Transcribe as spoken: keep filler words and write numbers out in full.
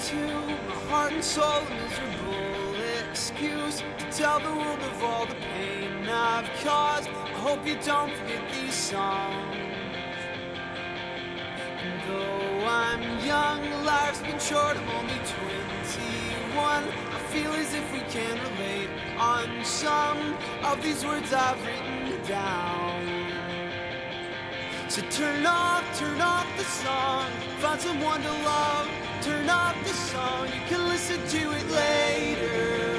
to my heart and soul, a miserable excuse to tell the world of all the pain I've caused. I hope you don't forget these songs. And though I'm young, life's been short, I'm only twenty-one. I feel as if we can relate on some of these words I've written down. So turn off, turn off the song, find someone to love. Turn off the song, you can listen to it later.